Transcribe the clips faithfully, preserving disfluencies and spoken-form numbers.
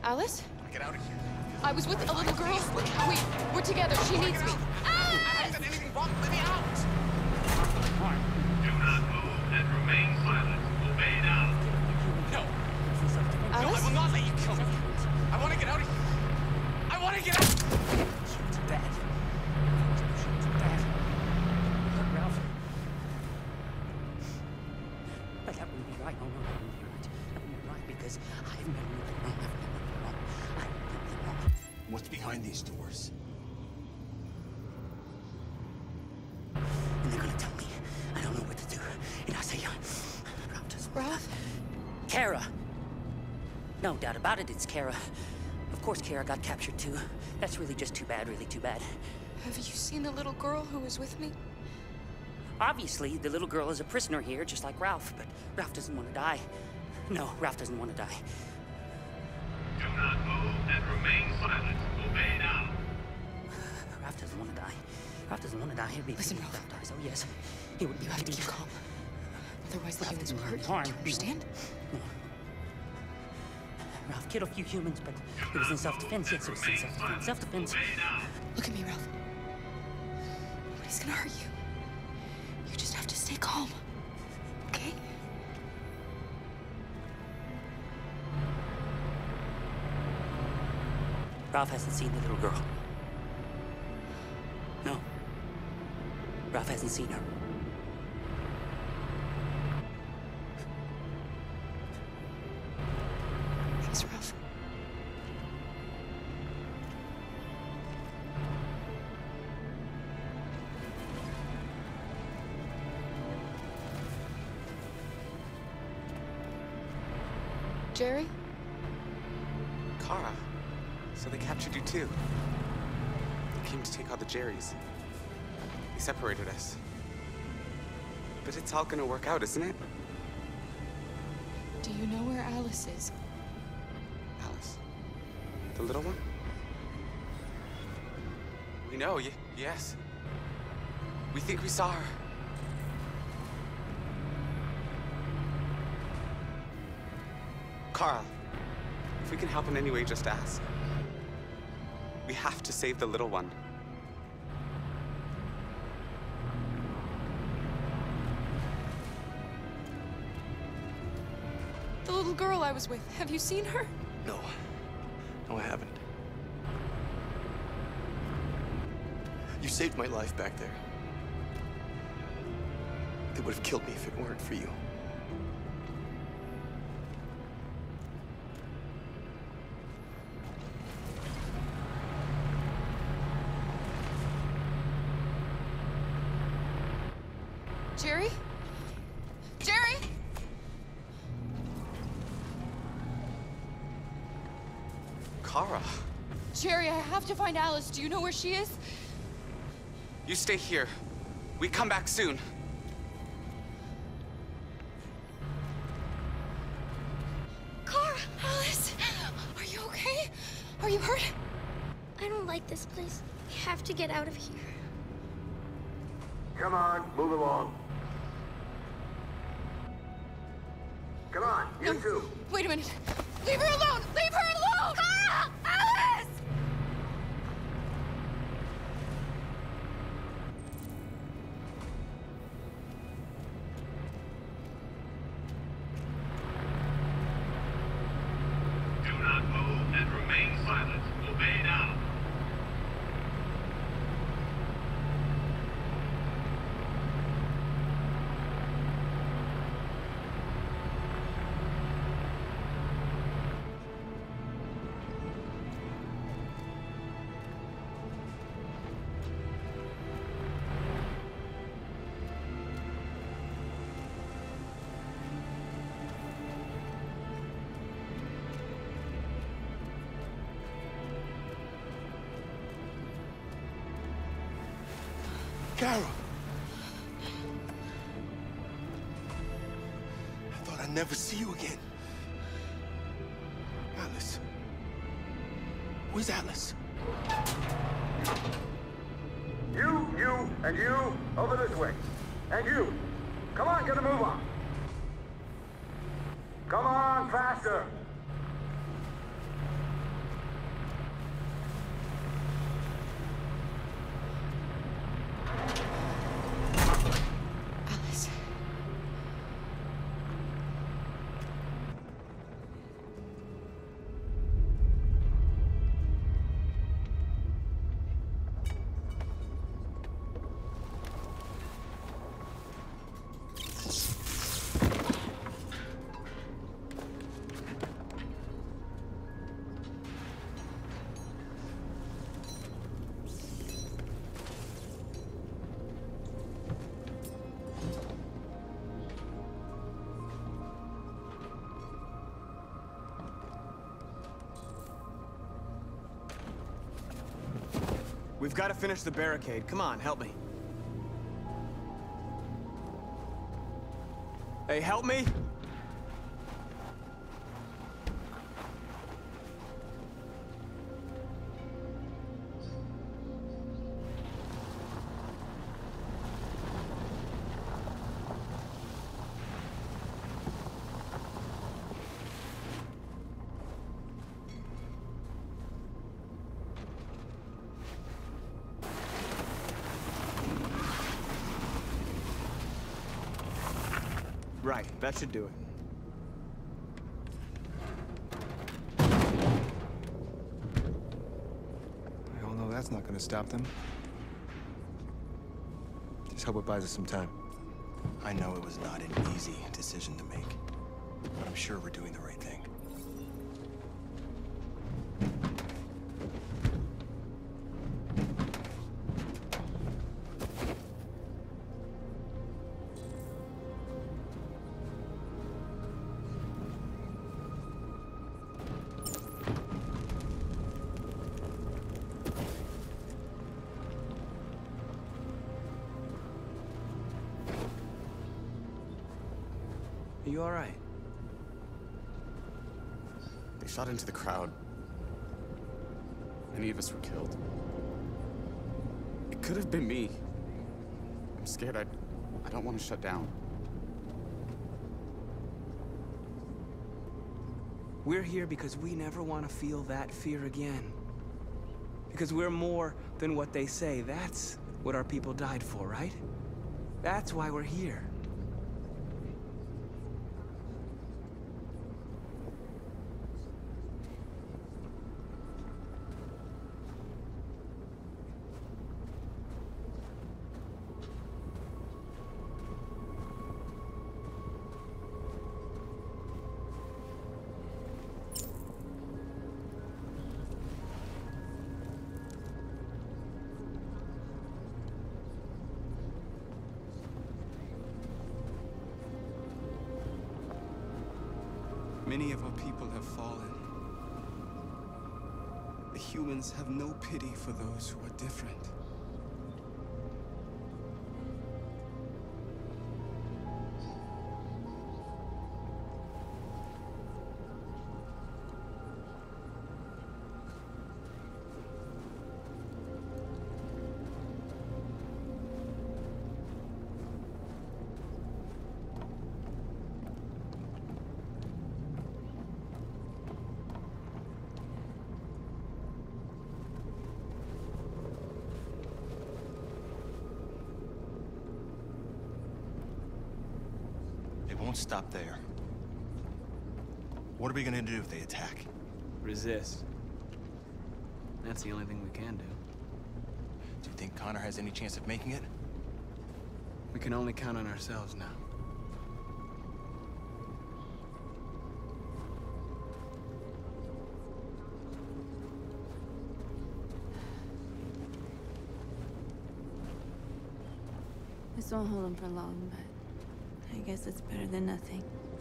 Alice? Get out of here. I was with a little girl. Wait, we're together. She needs me. I haven't done anything wrong. Let me out. Do not move and remain silent. Obey now. No. Alice? No, I will not let you kill me. I want to get out of here. I want to get out. It's bad. It's bad. Look, Ralph. But that wouldn't be right. No, no, that wouldn't be right. That wouldn't be right because I've never done anything wrong. I've never done anything wrong. I've done anything wrong. What's behind these doors? And they're gonna tell me I don't know what to do. And I'll say, Ralph doesn't. Ralph? Kara! No doubt about it, it's Kara. Of course Kara got captured too. That's really just too bad, really too bad. Have you seen the little girl who was with me? Obviously, the little girl is a prisoner here, just like Ralph, but Ralph doesn't want to die. No, Ralph doesn't want to die. Do not move and remain silent. Obey now. Ralph doesn't want to die. Ralph doesn't want to die. He'd be Listen, Ralph Ralph. dies. Oh, yes. He would be You have to happy. keep calm. Otherwise, the Ralph humans will doesn't hurt want you. harm. Do you understand? No. Ralph killed a few humans, but it was in self-defense. Yes, it was in self-defense. Self-defense. Obey now. Look at me, Ralph. Nobody's gonna hurt you. You just have to stay calm. Okay? Ralph hasn't seen the little girl. No. Ralph hasn't seen her. Thanks, Ralph. Jerry? Kara. So they captured you too. They came to take out the Jerrys. They separated us. But it's all gonna work out, isn't it? Do you know where Alice is? Alice? The little one? We know, y yes. We think we saw her. Carl, if we can help in any way, just ask. We have to save the little one. The little girl I was with. Have you seen her? No. No, I haven't. You saved my life back there. They would have killed me if it weren't for you. Jerry? Jerry? Kara, Jerry, I have to find Alice. Do you know where she is? you stay here. We come back soon. Cara! Alice! Are you okay? Are you hurt? I don't like this place. We have to get out of here. Come on, move along. Come on, you No. two. Wait a minute. Leave her alone! Leave her alone! Cara! Alice! Do not move and remain silent. Obey now. Kara! I thought I'd never see you again. Alice. Where's Alice? You, you, and you, over this way. And you. Come on, get a move on. Come on, faster. We've got to finish the barricade. Come on, help me. Hey, help me! Right, that should do it. We all know that's not gonna stop them. Just hope it buys us some time. I know it was not an easy decision to make, but I'm sure we're doing the right thing. Are you all right? They shot into the crowd. Many of us were killed. It could have been me. I'm scared. I, I don't want to shut down. We're here because we never want to feel that fear again. Because we're more than what they say. That's what our people died for, right? That's why we're here. Many of our people have fallen. The humans have no pity for those who are different. It won't stop there. What are we gonna do if they attack? Resist. That's the only thing we can do. Do you think Connor has any chance of making it? We can only count on ourselves now. This won't hold him for long, but I guess it's better than nothing.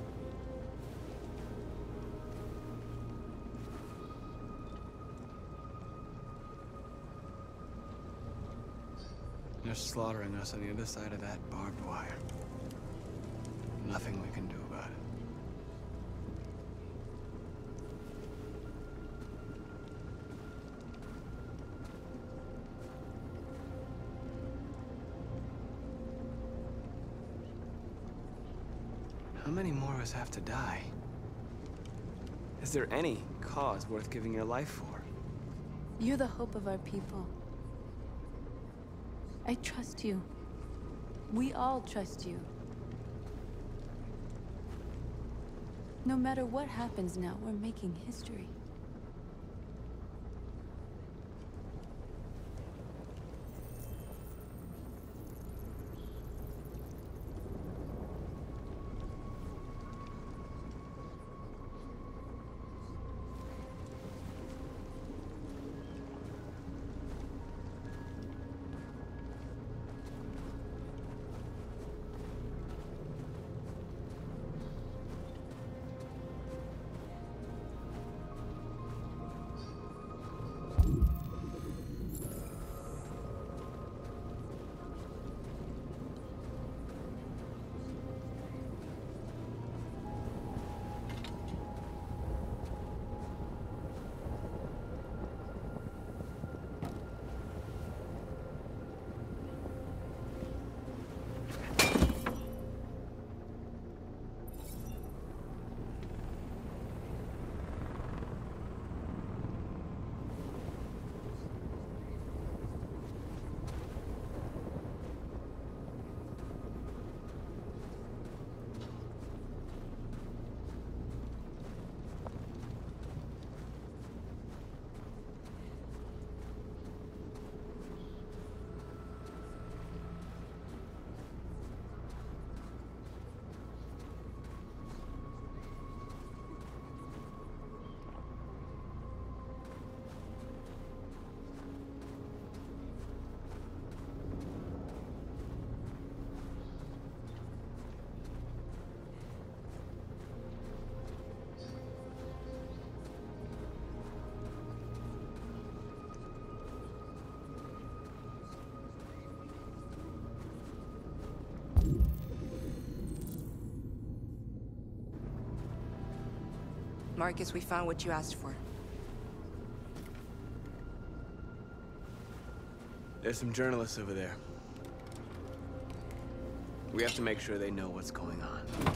They're slaughtering us on the other side of that barbed wire. Nothing we can do about it. How many more of us have to die? Is there any cause worth giving your life for? You're the hope of our people. I trust you. We all trust you. No matter what happens now, we're making history. Marcus, we found what you asked for. There's some journalists over there. We have to make sure they know what's going on.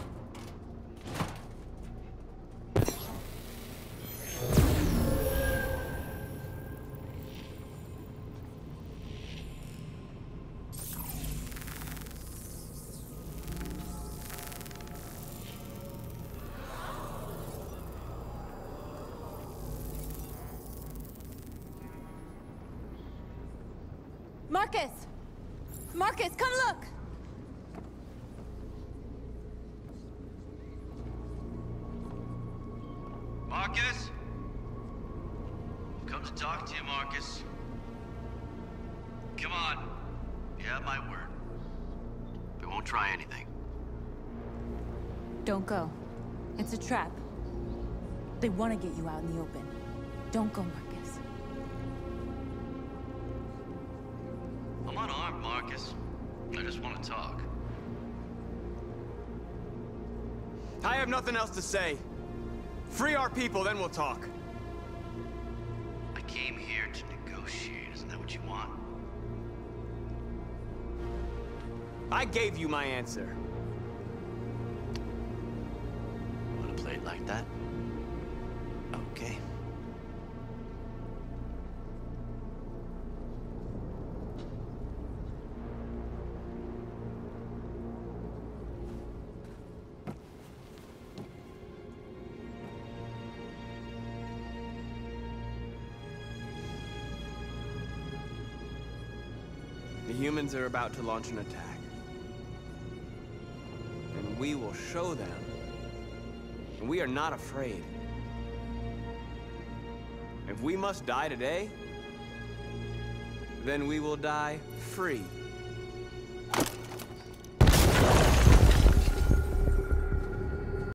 Marcus! Marcus, come look! Marcus? Come to talk to you, Marcus. Come on. You have my word. We won't try anything. Don't go. It's a trap. They want to get you out in the open. Don't go, Marcus. I'm unarmed, Marcus. I just want to talk. I have nothing else to say. Free our people, then we'll talk. I came here to negotiate. Isn't that what you want? I gave you my answer. Want to play it like that? Okay. The humans are about to launch an attack. And we will show them. And we are not afraid. If we must die today, then we will die free.